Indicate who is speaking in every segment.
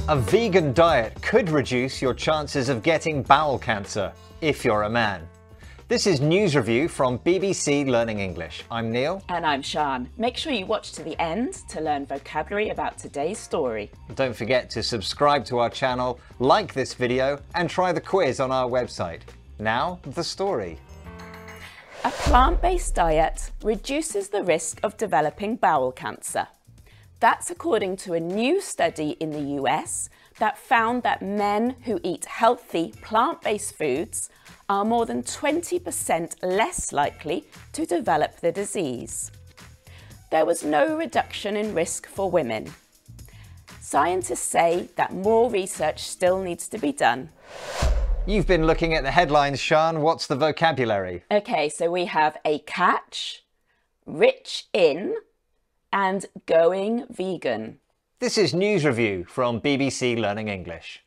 Speaker 1: A vegan diet could reduce your chances of getting bowel cancer if you're a man. This is News Review from BBC Learning English. I'm Neil.
Speaker 2: And I'm Sian. Make sure you watch to the end to learn vocabulary about today's story.
Speaker 1: Don't forget to subscribe to our channel, like this video, and try the quiz on our website. Now, the story.
Speaker 2: A plant-based diet reduces the risk of developing bowel cancer. That's according to a new study in the US that found that men who eat healthy plant-based foods are more than 20% less likely to develop the disease. There was no reduction in risk for women. Scientists say that more research still needs to be done.
Speaker 1: You've been looking at the headlines, Sian. What's the vocabulary?
Speaker 2: Okay, so we have a catch, rich in, and going vegan.
Speaker 1: This is News Review from BBC Learning English.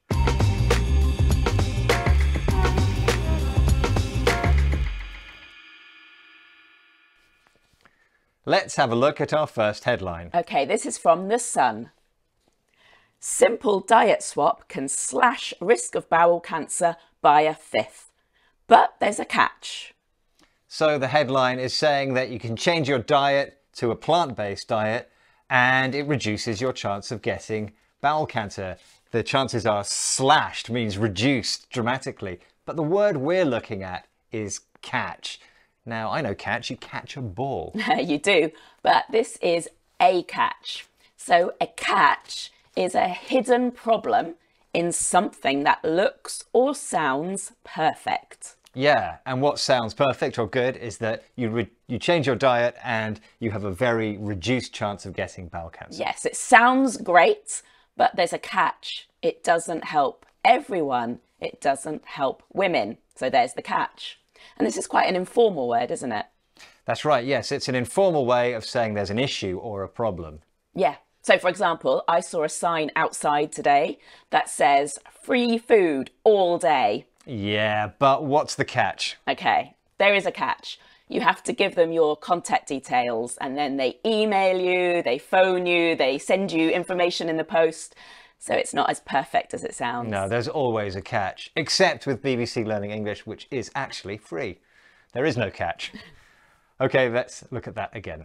Speaker 1: Let's have a look at our first headline.
Speaker 2: Okay, this is from The Sun. Simple diet swap can slash risk of bowel cancer by a fifth. But there's a catch.
Speaker 1: So the headline is saying that you can change your diet to a plant-based diet and it reduces your chance of getting bowel cancer. The chances are slashed, means reduced dramatically. But the word we're looking at is catch. Now, I know catch, you catch a ball.
Speaker 2: You do, but this is a catch. So a catch is a hidden problem in something that looks or sounds perfect.
Speaker 1: Yeah, and what sounds perfect or good is that you change your diet and you have a very reduced chance of getting bowel cancer.
Speaker 2: Yes, it sounds great, but there's a catch. It doesn't help everyone. It doesn't help women. So there's the catch. And this is quite an informal word, isn't it?
Speaker 1: That's right, yes. It's an informal way of saying there's an issue or a problem.
Speaker 2: Yeah. So, for example, I saw a sign outside today that says free food all day.
Speaker 1: Yeah, but what's the catch?
Speaker 2: Okay, there is a catch. You have to give them your contact details and then they email you, they phone you, they send you information in the post. So it's not as perfect as it sounds.
Speaker 1: No, there's always a catch, except with BBC Learning English, which is actually free. There is no catch. Okay, let's look at that again.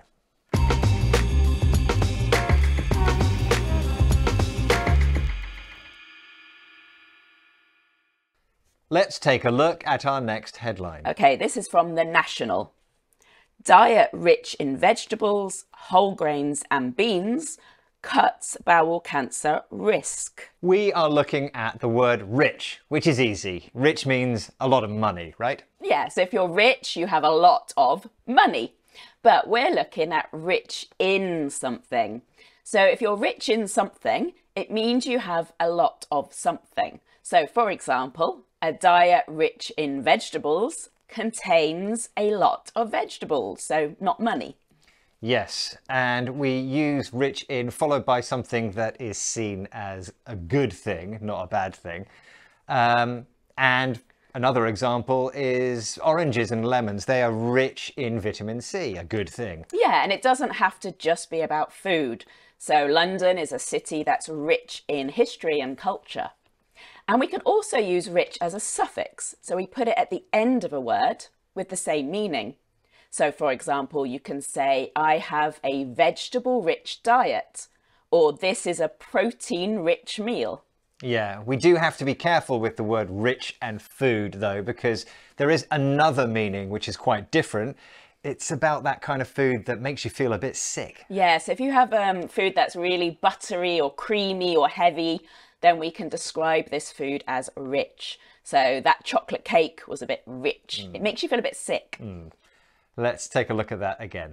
Speaker 1: Let's take a look at our next headline.
Speaker 2: Okay, this is from The National. Diet rich in vegetables, whole grains and beans cuts bowel cancer risk.
Speaker 1: We are looking at the word rich, which is easy. Rich means a lot of money, right?
Speaker 2: Yeah, so if you're rich, you have a lot of money. But we're looking at rich in something. So if you're rich in something, it means you have a lot of something. So for example, a diet rich in vegetables contains a lot of vegetables, so not money.
Speaker 1: Yes, and we use rich in followed by something that is seen as a good thing, not a bad thing. And another example is oranges and lemons. They are rich in vitamin C, a good thing.
Speaker 2: Yeah, and it doesn't have to just be about food. So London is a city that's rich in history and culture. And we can also use rich as a suffix. So we put it at the end of a word with the same meaning. So for example, you can say, I have a vegetable-rich diet, or this is a protein-rich meal.
Speaker 1: Yeah, we do have to be careful with the word rich and food though, because there is another meaning which is quite different. It's about that kind of food that makes you feel a bit sick.
Speaker 2: Yeah, so if you have food that's really buttery or creamy or heavy, then we can describe this food as rich. So that chocolate cake was a bit rich. It makes you feel a bit sick.
Speaker 1: Let's take a look at that again.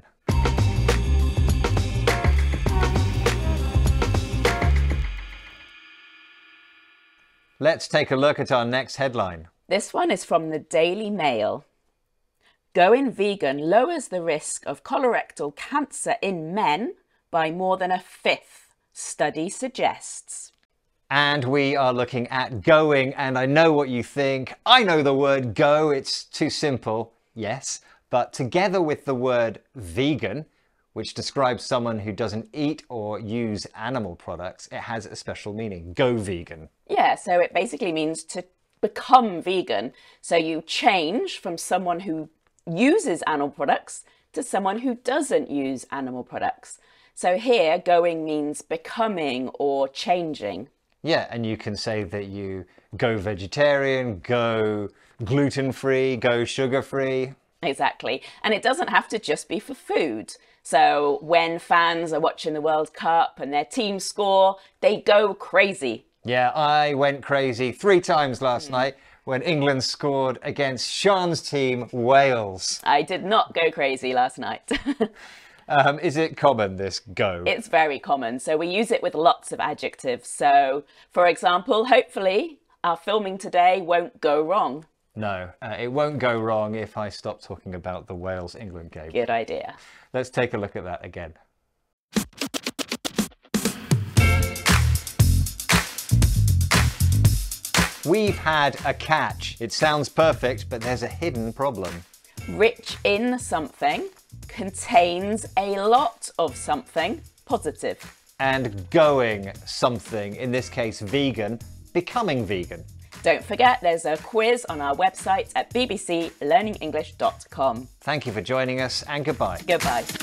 Speaker 1: Let's take a look at our next headline.
Speaker 2: This one is from the Daily Mail. Going vegan lowers the risk of colorectal cancer in men by more than a fifth, study suggests.
Speaker 1: And we are looking at going, and I know what you think. I know the word go, it's too simple, yes. But together with the word vegan, which describes someone who doesn't eat or use animal products, it has a special meaning. Go vegan.
Speaker 2: Yeah, so it basically means to become vegan. So you change from someone who uses animal products to someone who doesn't use animal products. So here, going means becoming or changing.
Speaker 1: Yeah, and you can say that you go vegetarian, go gluten-free, go sugar-free.
Speaker 2: Exactly. And it doesn't have to just be for food. So when fans are watching the World Cup and their team score, they go crazy.
Speaker 1: Yeah, I went crazy 3 times last night when England scored against Sean's team, Wales.
Speaker 2: I did not go crazy last night.
Speaker 1: Is it common, this go?
Speaker 2: It's very common. So we use it with lots of adjectives. So, for example, hopefully our filming today won't go wrong.
Speaker 1: No, it won't go wrong if I stop talking about the Wales-England game.
Speaker 2: Good idea.
Speaker 1: Let's take a look at that again. We've had a catch. It sounds perfect, but there's a hidden problem.
Speaker 2: Rich in something, contains a lot of something, positive.
Speaker 1: And going something, in this case vegan, becoming vegan.
Speaker 2: Don't forget there's a quiz on our website at bbclearningenglish.com.
Speaker 1: Thank you for joining us and goodbye.
Speaker 2: Goodbye.